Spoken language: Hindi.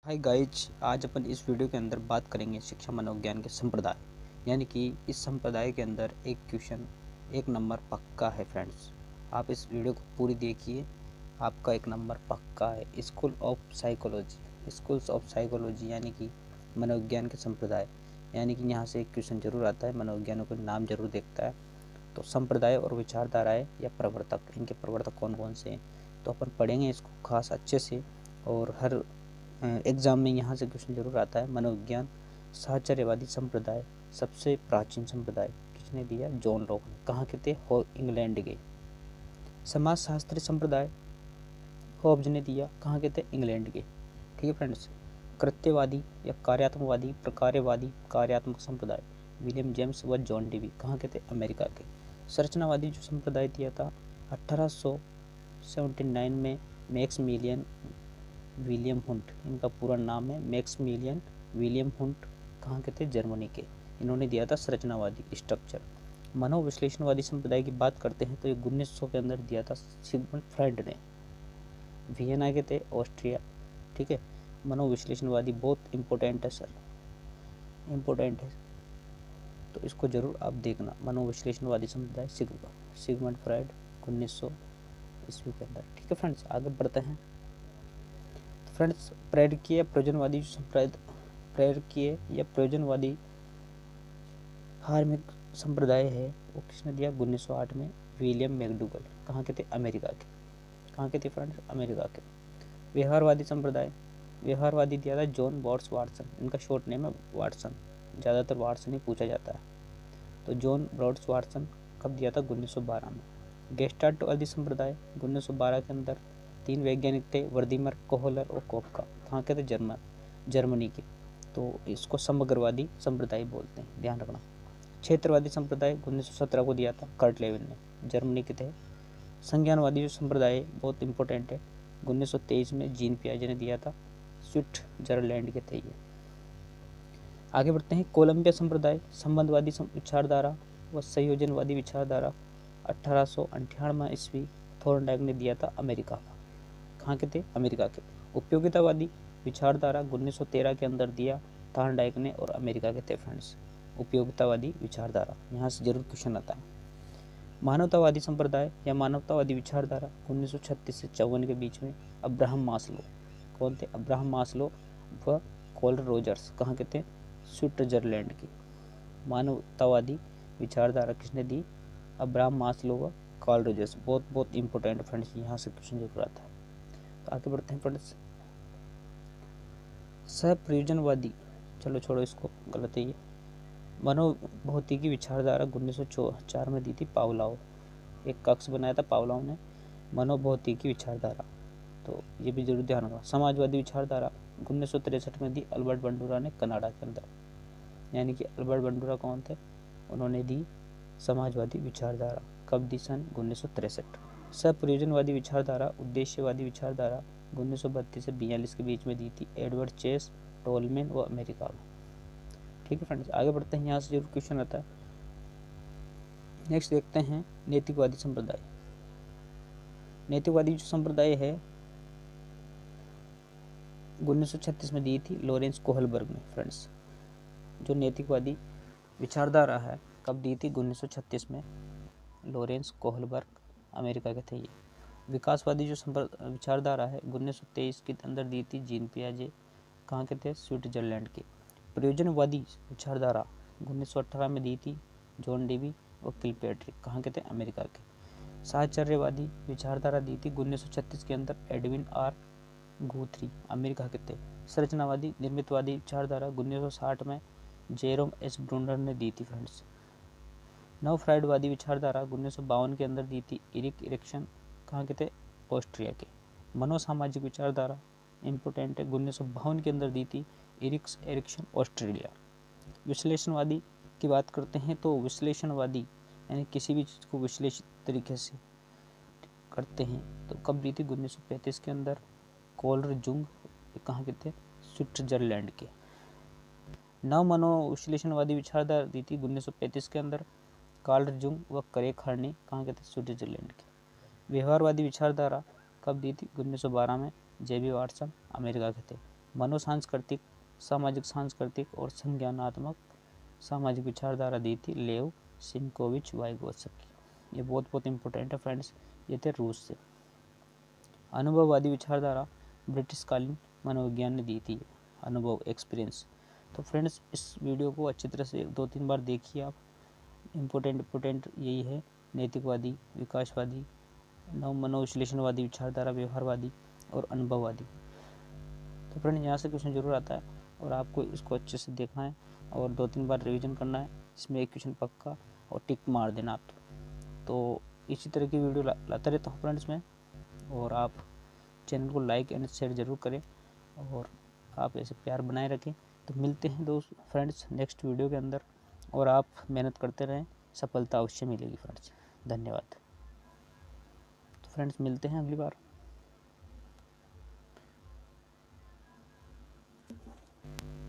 हाय गाइज, आज अपन इस वीडियो के अंदर बात करेंगे शिक्षा मनोविज्ञान के संप्रदाय। यानी कि इस संप्रदाय के अंदर एक क्वेश्चन 1 नंबर पक्का है। फ्रेंड्स, आप इस वीडियो को पूरी देखिए, आपका 1 नंबर पक्का है। स्कूल्स ऑफ साइकोलॉजी यानी कि मनोविज्ञान के संप्रदाय, यानी कि यहाँ से एक क्वेश्चन जरूर आता है, मनोविज्ञानों को नाम जरूर देखता है। तो संप्रदाय और विचारधाराएँ या प्रवर्तक, इनके प्रवर्तक कौन कौन से हैं, तो अपन पढ़ेंगे इसको खास अच्छे से। और हर एग्जाम में यहाँ से क्वेश्चन जरूर आता है। मनोविज्ञान साहचर्यवादी संप्रदाय सबसे प्राचीन संप्रदाय किसने दिया? जॉन लॉक ने। कहाँ के थे? इंग्लैंड के। समाजशास्त्री संप्रदाय हॉब्स ने दिया। कहाँ के थे? इंग्लैंड के। ठीक है फ्रेंड्स। कृत्यवादी या कार्यात्मकवादी प्रकार्यवादी कार्यात्मक संप्रदाय विलियम जेम्स व जॉन डेवी। कहाँ के थे? अमेरिका के। संरचनावादी जो संप्रदाय दिया था 1879 में मैक्समिलियन विलियम हुंट, इनका पूरा नाम है मैक्समिलियन विलियम हुंट। कहाँ के थे? जर्मनी के। इन्होंने दिया था संरचनावादी स्ट्रक्चर। मनोविश्लेषणवादी संप्रदाय की बात करते हैं तो ये 1900 के अंदर दिया था सिगमंड फ्राइड ने। वियना के थे, ऑस्ट्रिया। ठीक है। मनोविश्लेषणवादी बहुत इंपॉर्टेंट है सर, इंपॉर्टेंट है, तो इसको जरूर आप देखना। मनोविश्लेषणवादी संप्रदाय सिगमंड फ्राइड 1900 ईस्वी के अंदर। ठीक है फ्रेंड्स, आगे बढ़ते हैं। फ्रेंड्स, प्रेरकीय प्रयोजनवादी हार्मिक संप्रदाय है, वो किसने दिया? 1908 में विलियम मैकडूगल। कहाँ के थे? अमेरिका के। कहाँ के थे फ्रेंड्स? अमेरिका के। व्यवहारवादी संप्रदाय, व्यवहारवादी दिया था जॉन बॉट्स वाटसन। इनका शॉर्ट नेम है वाटसन, ज़्यादातर वाटसन ही पूछा जाता है। तो जॉन बॉट्स वाटसन कब दिया था? 1912 में। गेस्टाल्टवादी संप्रदाय 1912 के अंदर 3 वैज्ञानिक थे, वर्दीमर, कोहलर और कोपका। कहाँ के थे? जर्मनी के। तो इसको समग्रवादी संप्रदाय बोलते हैं, ध्यान रखना। क्षेत्रवादी संप्रदाय 1917 को दिया था कर्ट लेविन ने, जर्मनी के थे। संज्ञानवादी जो संप्रदाय बहुत इंपॉर्टेंट है, 1923 में जीन पियाजे ने दिया था, स्विट्जरलैंड के थे ये। आगे बढ़ते हैं। कोलंबिया संप्रदाय संबंधवादी विचारधारा व संयोजनवादी विचारधारा 1898 ईस्वी थॉर्नडाइक ने दिया था, अमेरिका का। कहाँ के थे? अमेरिका के। उपयोगितावादी विचारधारा 1913 के अंदर दिया थॉर्नडाइक ने और अमेरिका के थे फ्रेंड्स। उपयोगितावादी विचारधारा, यहाँ से जरूर क्वेश्चन आता है। मानवतावादी संप्रदाय या मानवतावादी विचारधारा 1936 से 54 के बीच में अब्राहम मास्लो। कौन थे? अब्राहम मास्लो व कॉल रोजर्स। कहाँ के थे? स्विट्जरलैंड की। मानवतावादी विचारधारा किसने दी? अब्राहम मास्लो व कॉल रोजर्स। बहुत इंपॉर्टेंट फ्रेंड्स, यहाँ से क्वेश्चन जरूर आता है। तो आगे बढ़ते हैं फ्रेंड्स। सहप्रयोजनवादी, चलो छोड़ो इसको, गलत है ये। मनोभौतिकी विचारधारा 1904 में दी थी पावलाव। एक कक्ष बनाया था पावलाव ने, मनोभौतिकी विचारधारा, तो ये भी जरूर ध्यान रखना। समाजवादी विचारधारा 1963 में दी अल्बर्ट बंडूरा ने, कनाडा के अंदर। यानी कि अल्बर्ट बंडूरा कौन थे? उन्होंने दी समाजवादी विचारधारा। कब दी? सन 1963। सहप्रयोजनवादी विचारधारा उद्देश्यवादी विचारधारा 1932 से 42 के बीच में दी थी एडवर्ड चेस टोलमैन व अमेरिका में। ठीक है फ्रेंड्स, आगे बढ़ते हैं, यहाँ से जरूर क्वेश्चन आता है। नेक्स्ट देखते हैं नैतिकवादी संप्रदाय। नैतिकवादी जो संप्रदाय है 1936 में दी थी लॉरेंस कोहलबर्ग ने। फ्रेंड्स, जो नैतिकवादी विचारधारा है कब दी थी? 1936 में, लॉरेंस कोहलबर्ग, अमेरिका के थे ये। विकासवादी जो विचारधारा है 1923 के अंदर दी थी जीन पियाजे। कहाँ के थे? स्विट्जरलैंड के। प्रयोजनवादी विचारधारा 1918 में दी थी जॉन डेवी और किलपैट्रिक। कहाँ के थे? अमेरिका के। साहचर्यवादी विचारधारा दी थी 1936 के अंदर एडविन आर गुथ्री, अमेरिका के थे। संरचनावादी निर्मितवादी विचारधारा 1960 में जेरोम एस ब्रूनर ने दी थी फ्रेंड्स। नव फ्राइडवादी विचारधारा 1952 के अंदर दी थी इरिक इरिक्सन। कहाँ के थे? ऑस्ट्रिया के। मनोसामाजिक विचारधारा इंपोर्टेंट है, 1952 के अंदर दी थी इरिक्स एरिक्सन, ऑस्ट्रेलिया। विश्लेषणवादी की बात करते हैं तो विश्लेषणवादी यानी किसी भी चीज़ को विश्लेषित तरीके से करते हैं, तो कब दी थी? 1935 के अंदर कोलर जुंग। कहाँ के थे? स्विट्जरलैंड के। नव मनोविश्लेषणवादी विचारधारा दी थी 1935 के अंदर कार्ल जुंग व करे खार्नी। कहाँ के थे? स्विट्जरलैंड के। व्यवहारवादी विचारधारा कब दी थी? 1912 में जेबी वाटसन, अमेरिका के थे। मनोसांस्कृतिक, सामाजिक सांस्कृतिक और संज्ञानात्मक सामाजिक विचारधारा दी थी लेव सिमकोविच वाइगोत्स्की। ये बहुत बहुत इंपॉर्टेंट है फ्रेंड्स, ये थे रूस से। अनुभववादी विचारधारा ब्रिटिशकालीन मनोविज्ञान ने दी थी, अनुभव एक्सपीरियंस। तो फ्रेंड्स इस वीडियो को अच्छी तरह से 2-3 बार देखिए आप। इम्पोर्टेंट यही है, नैतिकवादी, विकासवादी, नव मनोविश्लेषणवादी विचारधारा, व्यवहारवादी और अनुभववादी। तो फ्रेंड्स यहाँ से क्वेश्चन जरूर आता है और आपको इसको अच्छे से देखना है और 2-3 बार रिवीजन करना है। इसमें एक क्वेश्चन पक्का और टिक मार देना आप। तो इसी तरह की वीडियो लाता रहता हूँ फ्रेंड्स मैं, और आप चैनल को लाइक एंड शेयर जरूर करें और आप ऐसे प्यार बनाए रखें। तो मिलते हैं दोस्त फ्रेंड्स नेक्स्ट वीडियो के अंदर, और आप मेहनत करते रहें, सफलता अवश्य मिलेगी फ्रेंड्स। धन्यवाद। तो फ्रेंड्स मिलते हैं अगली बार।